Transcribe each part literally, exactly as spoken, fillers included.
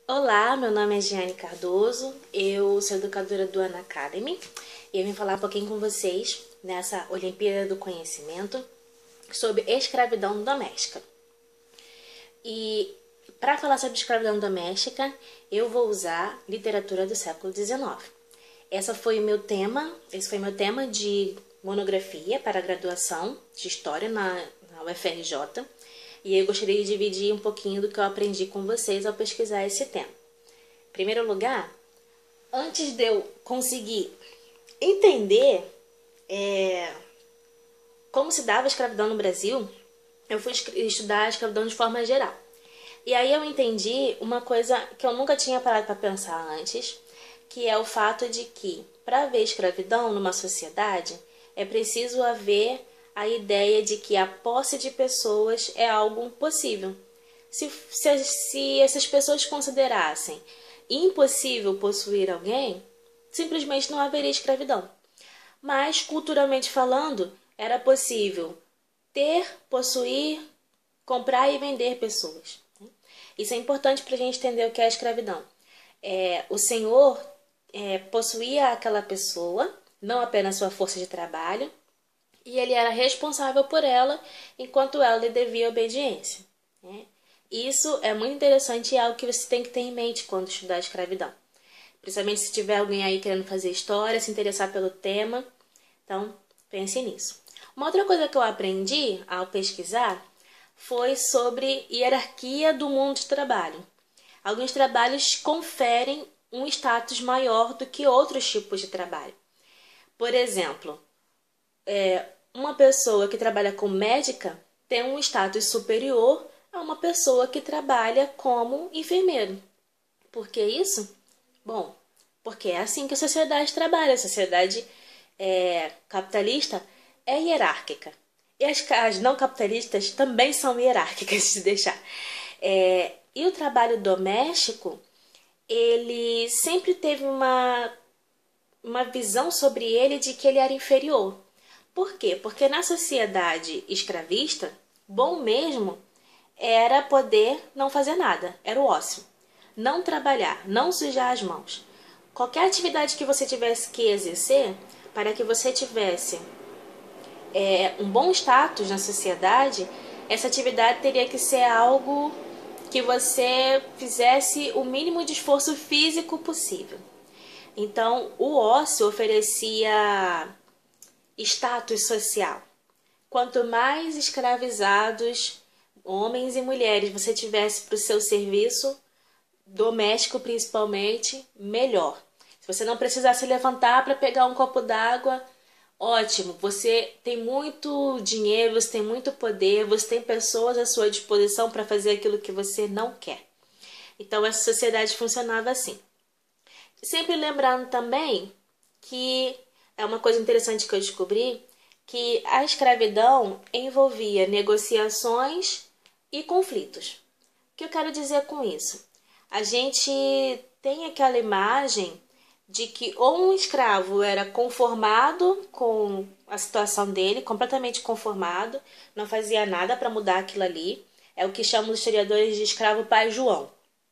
Olá, meu nome é Giane Cardoso, eu sou educadora do Ana Academy e eu vim falar um pouquinho com vocês nessa Olimpíada do Conhecimento sobre escravidão doméstica. E para falar sobre escravidão doméstica, eu vou usar literatura do século dezenove. Essa foi o meu tema, esse foi meu tema de monografia para a graduação de História na, na U F R J. E eu gostaria de dividir um pouquinho do que eu aprendi com vocês ao pesquisar esse tema. Em primeiro lugar, antes de eu conseguir entender é, como se dava a escravidão no Brasil, eu fui estudar a escravidão de forma geral. E aí eu entendi uma coisa que eu nunca tinha parado para pensar antes, que é o fato de que, para haver escravidão numa sociedade, é preciso haver a ideia de que a posse de pessoas é algo possível. Se, se, se essas pessoas considerassem impossível possuir alguém, simplesmente não haveria escravidão. Mas, culturalmente falando, era possível ter, possuir, comprar e vender pessoas. Isso é importante para a gente entender o que é a escravidão. É, o senhor é, possuía aquela pessoa, não apenas sua força de trabalho, e ele era responsável por ela, enquanto ela lhe devia obediência. Né? Isso é muito interessante e é algo que você tem que ter em mente quando estudar a escravidão. Principalmente se tiver alguém aí querendo fazer história, se interessar pelo tema. Então, pense nisso. Uma outra coisa que eu aprendi ao pesquisar foi sobre hierarquia do mundo de trabalho. Alguns trabalhos conferem um status maior do que outros tipos de trabalho. Por exemplo, é, uma pessoa que trabalha como médica tem um status superior a uma pessoa que trabalha como enfermeiro. Por que isso? Bom, porque é assim que a sociedade trabalha. A sociedade é, capitalista é hierárquica. E as, as não capitalistas também são hierárquicas, se deixar. É, e o trabalho doméstico, ele sempre teve uma, uma visão sobre ele de que ele era inferior. Por quê? Porque na sociedade escravista, bom mesmo era poder não fazer nada, era o ócio. Não trabalhar, não sujar as mãos. Qualquer atividade que você tivesse que exercer, para que você tivesse é, um bom status na sociedade, essa atividade teria que ser algo que você fizesse o mínimo de esforço físico possível. Então, o ócio oferecia status social. Quanto mais escravizados, homens e mulheres, você tivesse para o seu serviço, doméstico principalmente, melhor. Se você não precisasse levantar para pegar um copo d'água, ótimo. Você tem muito dinheiro, você tem muito poder, você tem pessoas à sua disposição para fazer aquilo que você não quer. Então, essa sociedade funcionava assim. Sempre lembrando também que é uma coisa interessante que eu descobri, que a escravidão envolvia negociações e conflitos. O que eu quero dizer com isso? A gente tem aquela imagem de que ou um escravo era conformado com a situação dele, completamente conformado, não fazia nada para mudar aquilo ali, é o que chamam os historiadores de escravo pai João.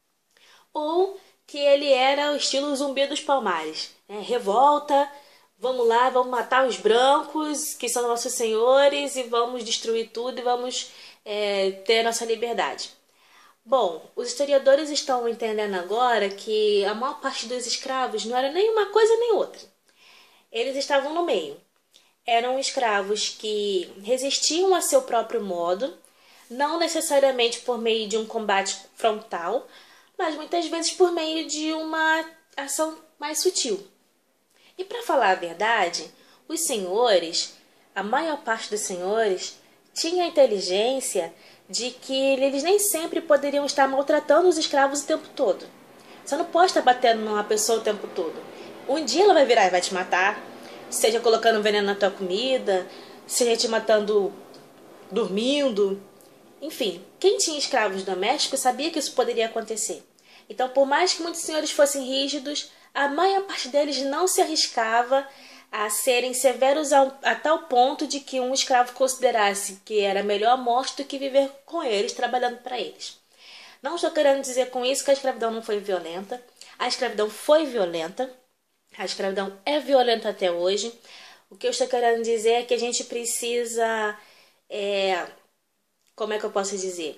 Ou que ele era o estilo Zumbi dos Palmares, né? Revolta, vamos lá, vamos matar os brancos, que são nossos senhores, e vamos destruir tudo e vamos é, ter a nossa liberdade. Bom, os historiadores estão entendendo agora que a maior parte dos escravos não era nem uma coisa nem outra. Eles estavam no meio. Eram escravos que resistiam a seu próprio modo, não necessariamente por meio de um combate frontal, mas muitas vezes por meio de uma ação mais sutil. E para falar a verdade, os senhores, a maior parte dos senhores, tinha a inteligência de que eles nem sempre poderiam estar maltratando os escravos o tempo todo. Você não pode estar batendo numa pessoa o tempo todo. Um dia ela vai virar e vai te matar, seja colocando veneno na tua comida, seja te matando dormindo. Enfim, quem tinha escravos domésticos sabia que isso poderia acontecer. Então, por mais que muitos senhores fossem rígidos, a maior parte deles não se arriscava a serem severos a, a tal ponto de que um escravo considerasse que era melhor a morte do que viver com eles, trabalhando para eles. Não estou querendo dizer com isso que a escravidão não foi violenta. A escravidão foi violenta. A escravidão é violenta até hoje. O que eu estou querendo dizer é que a gente precisa... É, como é que eu posso dizer?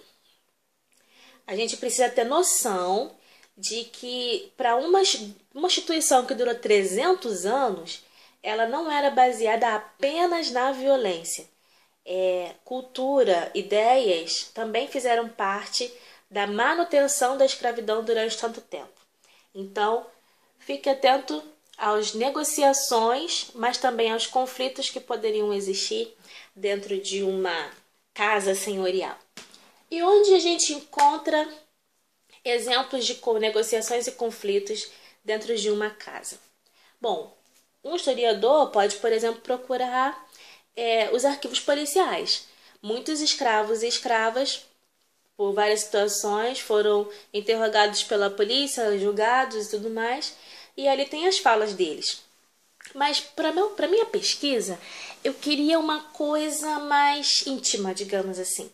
A gente precisa ter noção de que para uma, uma instituição que durou trezentos anos, ela não era baseada apenas na violência. É, cultura, ideias também fizeram parte da manutenção da escravidão durante tanto tempo. Então, fique atento às negociações, mas também aos conflitos que poderiam existir dentro de uma casa senhorial. E onde a gente encontra exemplos de negociações e conflitos dentro de uma casa? Bom, um historiador pode, por exemplo, procurar é, os arquivos policiais. Muitos escravos e escravas, por várias situações, foram interrogados pela polícia, julgados e tudo mais, e ali tem as falas deles. Mas para minha pesquisa, eu queria uma coisa mais íntima, digamos assim.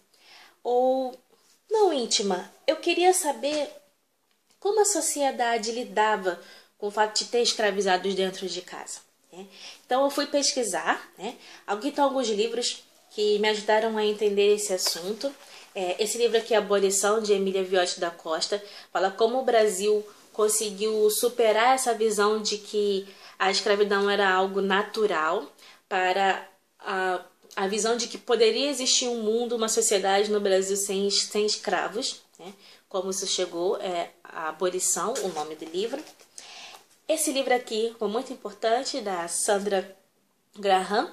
Ou não íntima, eu queria saber como a sociedade lidava com o fato de ter escravizados dentro de casa. Né? Então eu fui pesquisar, né? Aqui estão alguns livros que me ajudaram a entender esse assunto. É, esse livro aqui, Abolição, de Emília Viotti da Costa, fala como o Brasil conseguiu superar essa visão de que a escravidão era algo natural para a, a visão de que poderia existir um mundo, uma sociedade no Brasil sem, sem escravos, né? Como isso chegou, é a Abolição, o nome do livro. Esse livro aqui foi muito importante, da Sandra Graham,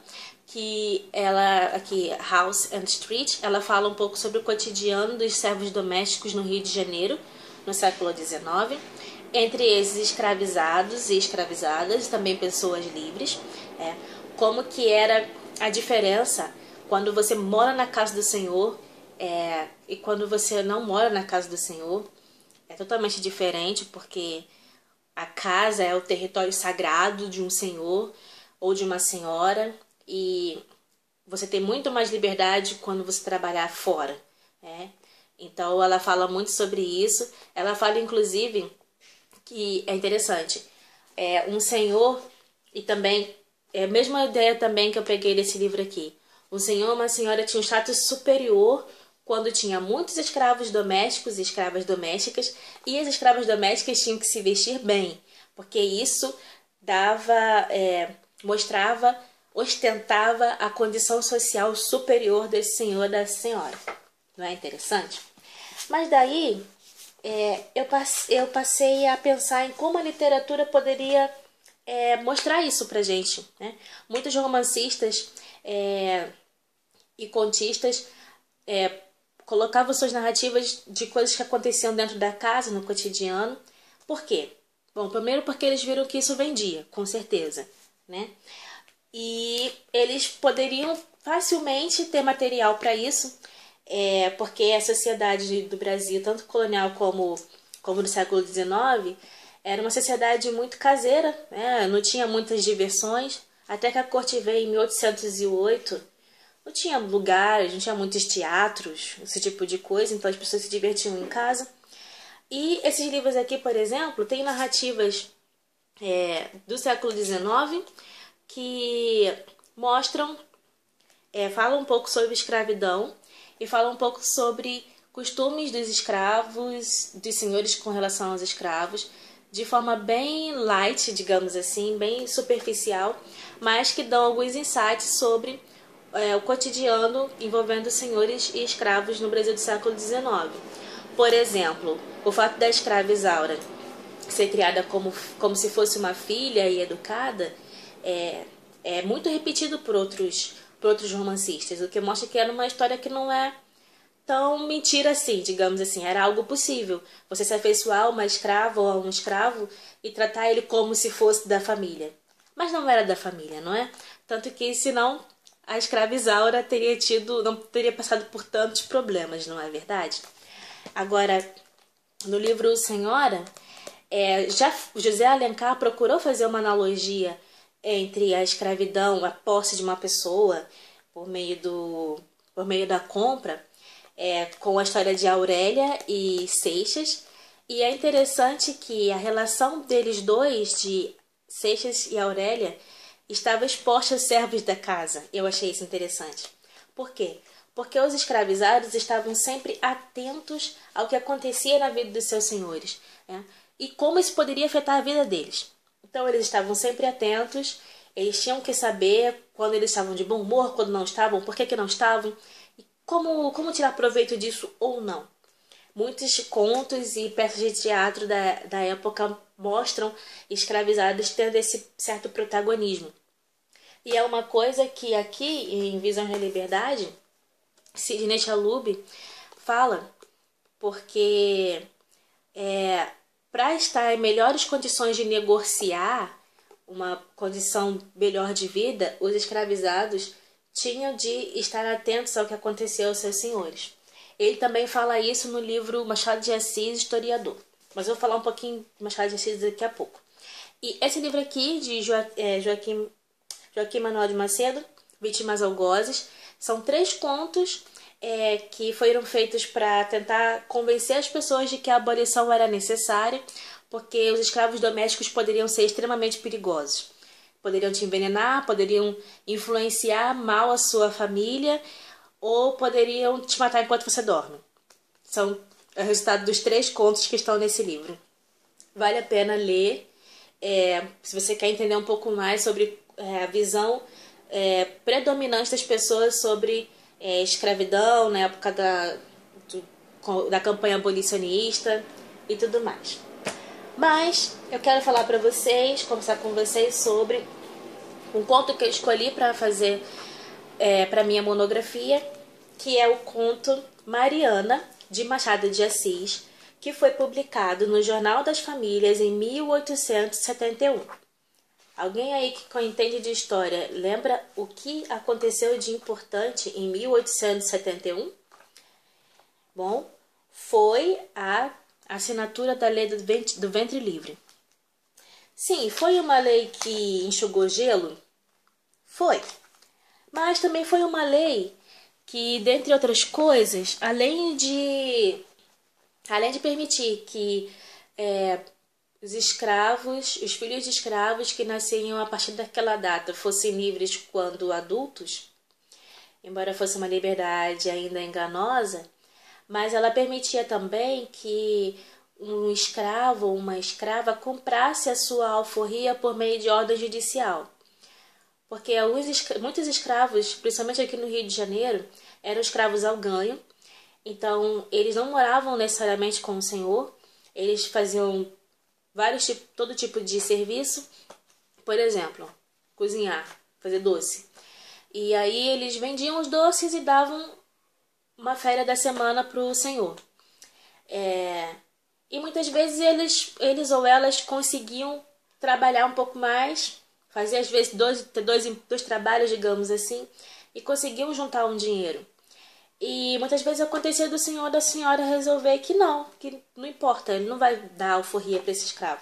que ela, aqui, House and Street, ela fala um pouco sobre o cotidiano dos servos domésticos no Rio de Janeiro, no século dezenove, entre esses escravizados e escravizadas, também pessoas livres, é, como que era a diferença quando você mora na casa do Senhor é, e quando você não mora na casa do Senhor. É totalmente diferente, porque a casa é o território sagrado de um senhor ou de uma senhora, e você tem muito mais liberdade quando você trabalhar fora. Né? Então ela fala muito sobre isso. Ela fala inclusive que é interessante, é um senhor, e também é a mesma ideia também que eu peguei desse livro aqui. Um senhor e uma senhora tinham um status superior quando tinha muitos escravos domésticos e escravas domésticas, e as escravas domésticas tinham que se vestir bem, porque isso dava, é, mostrava, ostentava a condição social superior desse senhor e da senhora. Não é interessante? Mas daí é, eu, passei, eu passei a pensar em como a literatura poderia é, mostrar isso pra gente. Né? Muitos romancistas é, e contistas é, colocavam suas narrativas de coisas que aconteciam dentro da casa, no cotidiano. Por quê? Bom, primeiro porque eles viram que isso vendia, com certeza, né? E eles poderiam facilmente ter material para isso, é, porque a sociedade do Brasil, tanto colonial como, como do século dezenove, era uma sociedade muito caseira, né? Não tinha muitas diversões, até que a corte veio em mil oitocentos e oito, não tinha lugares, não tinha muitos teatros, esse tipo de coisa, então as pessoas se divertiam em casa. E esses livros aqui, por exemplo, têm narrativas é, do século dezenove que mostram, é, falam um pouco sobre escravidão e falam um pouco sobre costumes dos escravos, dos senhores com relação aos escravos, de forma bem light, digamos assim, bem superficial, mas que dão alguns insights sobre é, o cotidiano envolvendo senhores e escravos no Brasil do século dezenove. Por exemplo, o fato da escrava Isaura ser criada como, como se fosse uma filha e educada é, é muito repetido por outros, por outros romancistas, o que mostra que era uma história que não é tão mentira assim, digamos assim. Era algo possível, você se afeiçoar a uma escrava ou a um escravo e tratar ele como se fosse da família. Mas não era da família, não é? Tanto que, senão, a escrava Isaura teria tido, não teria passado por tantos problemas, não é verdade? Agora, no livro Senhora, é, já José Alencar procurou fazer uma analogia entre a escravidão, a posse de uma pessoa por meio, do, por meio da compra, é, com a história de Aurélia e Seixas. E é interessante que a relação deles dois, de Seixas e Aurélia, estava exposta aos servos da casa. Eu achei isso interessante. Por quê? Porque os escravizados estavam sempre atentos ao que acontecia na vida dos seus senhores, né? E como isso poderia afetar a vida deles. Então eles estavam sempre atentos, eles tinham que saber quando eles estavam de bom humor, quando não estavam, por que, que não estavam, e como, como tirar proveito disso ou não. Muitos contos e peças de teatro da, da época mostram escravizados tendo esse certo protagonismo. E é uma coisa que aqui, em Visões da Liberdade, Sidney Chalhoub fala, porque é, para estar em melhores condições de negociar uma condição melhor de vida, os escravizados tinham de estar atentos ao que aconteceu aos seus senhores. Ele também fala isso no livro Machado de Assis, Historiador. Mas eu vou falar um pouquinho de Machado de Assis daqui a pouco. E esse livro aqui, de jo- é, Joaquim, Joaquim Manuel de Macedo, Vítimas Algozes, são três contos é, que foram feitos para tentar convencer as pessoas de que a abolição era necessária, porque os escravos domésticos poderiam ser extremamente perigosos. Poderiam te envenenar, poderiam influenciar mal a sua família, ou poderiam te matar enquanto você dorme. São o resultado dos três contos que estão nesse livro. Vale a pena ler, é, se você quer entender um pouco mais sobre é, a visão é, predominante das pessoas sobre é, escravidão na época da, do, da campanha abolicionista e tudo mais. Mas eu quero falar para vocês, conversar com vocês sobre um conto que eu escolhi para fazer É, para minha monografia, que é o conto Mariana, de Machado de Assis, que foi publicado no Jornal das Famílias em mil oitocentos e setenta e um. Alguém aí que entende de história lembra o que aconteceu de importante em mil oitocentos e setenta e um? Bom, foi a assinatura da Lei do Ventre, do Ventre Livre. Sim, foi uma lei que enxugou gelo? Foi. Mas também foi uma lei que, dentre outras coisas, além de, além de permitir que é, os escravos, os filhos de escravos que nasciam a partir daquela data fossem livres quando adultos, embora fosse uma liberdade ainda enganosa, mas ela permitia também que um escravo ou uma escrava comprasse a sua alforria por meio de ordem judicial. Porque alguns, muitos escravos, principalmente aqui no Rio de Janeiro, eram escravos ao ganho. Então, eles não moravam necessariamente com o senhor. Eles faziam vários tipos, todo tipo de serviço. Por exemplo, cozinhar, fazer doce. E aí eles vendiam os doces e davam uma férias da semana para o senhor. É, e muitas vezes eles, eles ou elas conseguiam trabalhar um pouco mais, fazer às vezes dois, dois, dois trabalhos, digamos assim, e conseguiam juntar um dinheiro. E muitas vezes acontecia do senhor ou da senhora resolver que não, que não importa, ele não vai dar alforria para esse escravo.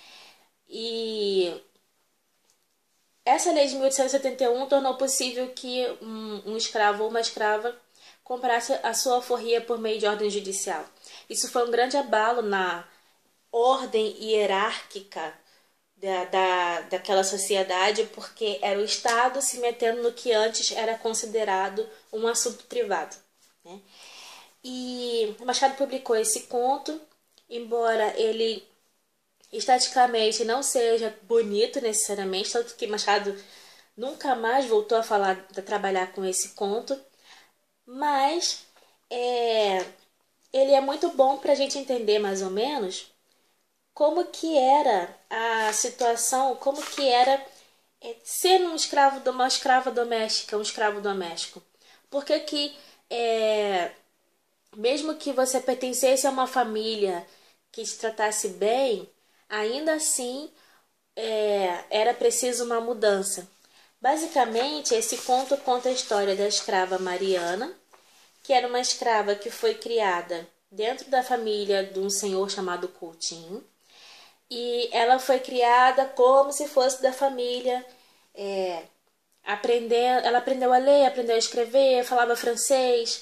E essa lei de mil oitocentos e setenta e um tornou possível que um, um escravo ou uma escrava comprasse a sua alforria por meio de ordem judicial. Isso foi um grande abalo na ordem hierárquica Da, da, daquela sociedade, porque era o Estado se metendo no que antes era considerado um assunto privado, né? E Machado publicou esse conto, embora ele esteticamente não seja bonito necessariamente, tanto que Machado nunca mais voltou a falar, a trabalhar com esse conto, mas é, ele é muito bom para a gente entender mais ou menos como que era a situação, como que era é, ser um escravo, uma escrava doméstica, um escravo doméstico. Porque que, é, mesmo que você pertencesse a uma família que te tratasse bem, ainda assim é, era preciso uma mudança. Basicamente, esse conto conta a história da escrava Mariana, que era uma escrava que foi criada dentro da família de um senhor chamado Coutinho. E ela foi criada como se fosse da família, é, aprendendo, ela aprendeu a ler, aprendeu a escrever, falava francês,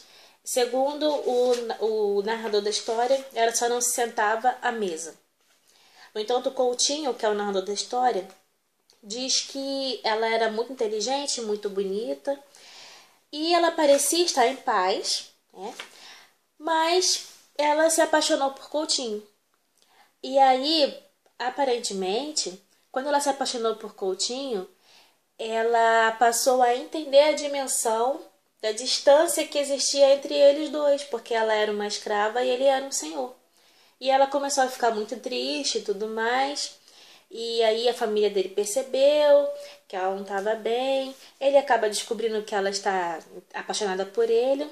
Segundo o, o narrador da história, ela só não se sentava à mesa. No entanto, Coutinho, que é o narrador da história, diz que ela era muito inteligente, muito bonita, e ela parecia estar em paz, né? Mas ela se apaixonou por Coutinho. E aí, aparentemente, quando ela se apaixonou por Coutinho, ela passou a entender a dimensão da distância que existia entre eles dois, porque ela era uma escrava e ele era um senhor. E ela começou a ficar muito triste e tudo mais. E aí a família dele percebeu que ela não estava bem. Ele acaba descobrindo que ela está apaixonada por ele.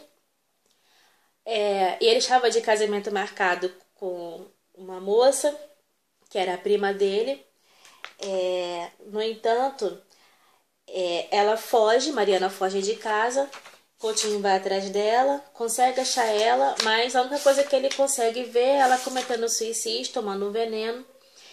É, e ele estava de casamento marcado com uma moça, que era a prima dele. É, no entanto, é, ela foge, Mariana foge de casa. Coutinho vai atrás dela, consegue achar ela, mas a única coisa que ele consegue ver é ela cometendo suicídio, tomando um veneno.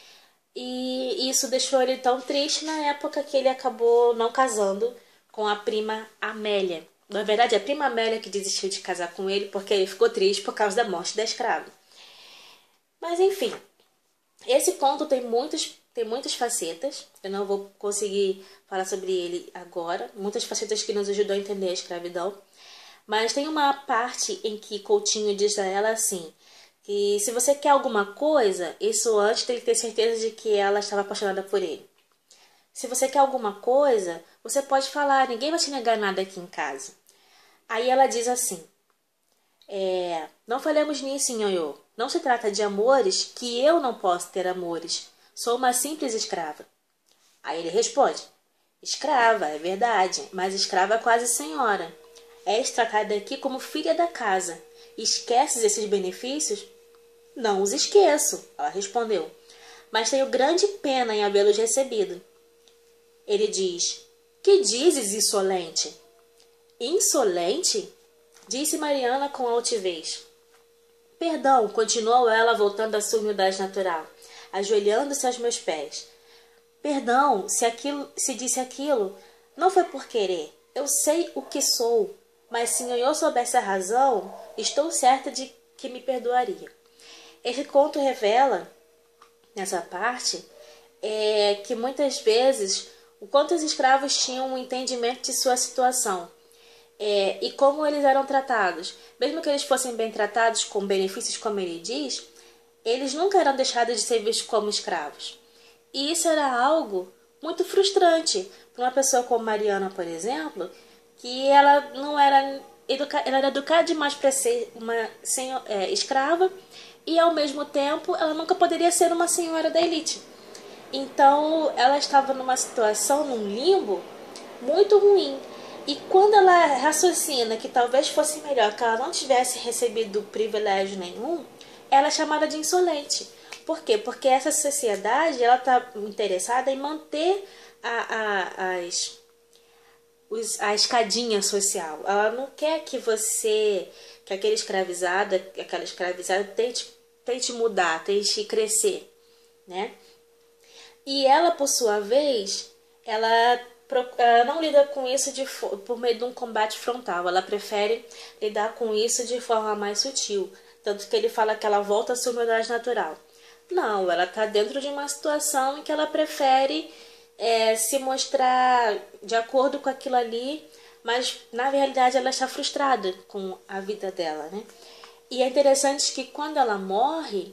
E isso deixou ele tão triste na época que ele acabou não casando com a prima Amélia. Na verdade, a prima Amélia que desistiu de casar com ele porque ele ficou triste por causa da morte da escrava. Mas enfim, esse conto tem muitos tem muitas facetas. Eu não vou conseguir falar sobre ele agora. Muitas facetas que nos ajudam a entender a escravidão. Mas tem uma parte em que Coutinho diz a ela assim, que se você quer alguma coisa, isso antes tem que ter certeza de que ela estava apaixonada por ele. Se você quer alguma coisa, você pode falar, ninguém vai te negar nada aqui em casa. Aí ela diz assim, é, não falemos nisso, Nhonhô. Não se trata de amores que eu não posso ter amores. Sou uma simples escrava. Aí ele responde, escrava, é verdade, mas escrava quase senhora. És tratada aqui como filha da casa. Esqueces esses benefícios? Não os esqueço, ela respondeu, mas tenho grande pena em havê-los recebido. Ele diz, que dizes, insolente? Insolente? Disse Mariana com altivez. Perdão, continuou ela voltando à sua humildade natural, ajoelhando-se aos meus pés. Perdão, se, aquilo, se disse aquilo, não foi por querer. Eu sei o que sou, mas se eu soubesse a razão, estou certa de que me perdoaria. Esse conto revela, nessa parte, é, que muitas vezes o quanto os escravos tinham um entendimento de sua situação é, e como eles eram tratados. Mesmo que eles fossem bem tratados, com benefícios, como ele diz, eles nunca eram deixados de ser vistos como escravos. E isso era algo muito frustrante para uma pessoa como Mariana, por exemplo, que ela não era, educa ela era educada demais para ser uma senhora, é, escrava, e ao mesmo tempo ela nunca poderia ser uma senhora da elite. Então ela estava numa situação, num limbo muito ruim. E quando ela raciocina que talvez fosse melhor que ela não tivesse recebido privilégio nenhum, ela é chamada de insolente. Por quê? Porque essa sociedade ela está interessada em manter a, a, as, os, a escadinha social. Ela não quer que você, que aquele escravizado, aquela escravizada tente, tente mudar, tente crescer, né? E ela, por sua vez, ela, ela não lida com isso de, por meio de um combate frontal. Ela prefere lidar com isso de forma mais sutil. Tanto que ele fala que ela volta à sua humildade natural. Não, ela está dentro de uma situação em que ela prefere é, se mostrar de acordo com aquilo ali, mas na realidade ela está frustrada com a vida dela, né? E é interessante que quando ela morre,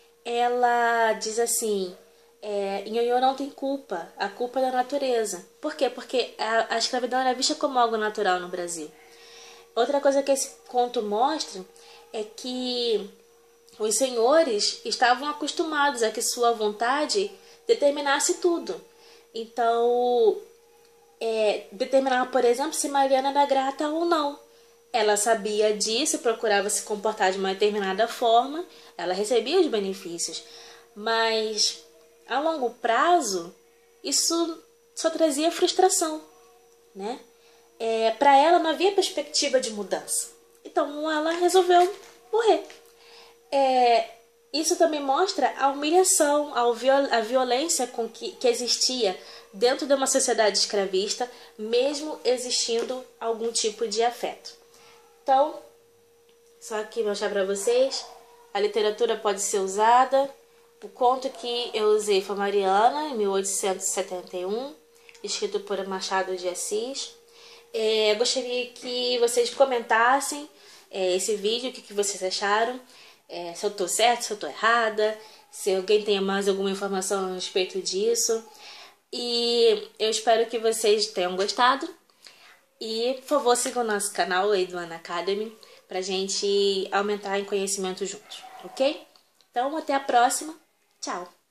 ela diz assim, é, Nhonhô não tem culpa, a culpa é da natureza. Por quê? Porque a, a escravidão era vista como algo natural no Brasil. Outra coisa que esse conto mostra é que os senhores estavam acostumados a que sua vontade determinasse tudo. Então, é, determinava, por exemplo, se Mariana era grata ou não. Ela sabia disso, procurava se comportar de uma determinada forma, ela recebia os benefícios. Mas, a longo prazo, isso só trazia frustração, né? É, para ela não havia perspectiva de mudança. Então, ela resolveu morrer. É, isso também mostra a humilhação, a, viol a violência com que, que existia dentro de uma sociedade escravista, mesmo existindo algum tipo de afeto. Então, só aqui mostrar para vocês. A literatura pode ser usada. O conto que eu usei foi Mariana, em mil oitocentos e setenta e um, escrito por Machado de Assis. É, gostaria que vocês comentassem é, esse vídeo, o que, que vocês acharam, é, se eu estou certa, se eu estou errada, se alguém tem mais alguma informação a respeito disso. E eu espero que vocês tenham gostado. E, por favor, sigam o nosso canal aí do Anacademy pra gente aumentar em conhecimento juntos, ok? Então, até a próxima. Tchau!